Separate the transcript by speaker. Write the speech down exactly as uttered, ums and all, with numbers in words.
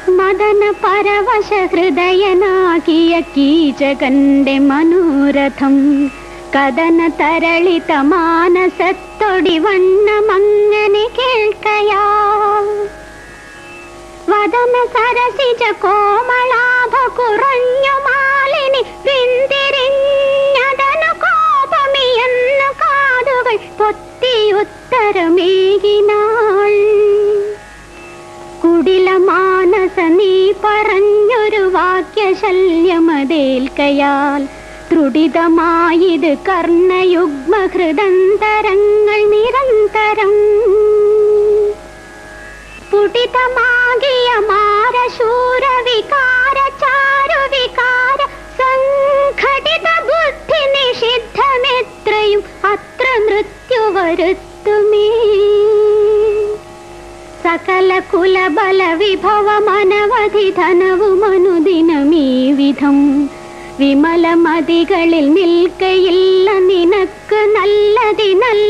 Speaker 1: മദന പരവശ ഹൃദയനാകിയ കീചകന്റെ മനോരഥം കഥന തരളിത മാനസത്തൊടി വണ്ണമങ്ങനെ കേൾക്കയാ. വദന സരസിജ കോമളാഭ കുറഞ്ഞു മാലിനി പിന്തിരിഞ്ഞതനു കോപമിയെന്നു കാതുകൾ പൊത്തിയുത്തരമേകിനാൾ. കുടില മാനസ നീ പറഞ്ഞൊരു വാക്യശല്യമതേൽക്കയാൽ ത്രുടിതമായത് കർണയുഗ്മ ഹൃദന്തരങ്ങൾ നിരന്തരം. പുടിതമാകിയ മാരശൂര വികാര ചാരു വികാര സംഘടിത ബുദ്ധി നിഷിദ്ധമെത്രയും അത്ര മൃത്യു വരുത്തുമേ. സകല കുലബല വിഭവമനവധി ധനവുമനുദിനമീ വിധം വിമലമതികളിൽ നിൽക്കയില്ല നിനക്ക് നല്ലതി നല്ല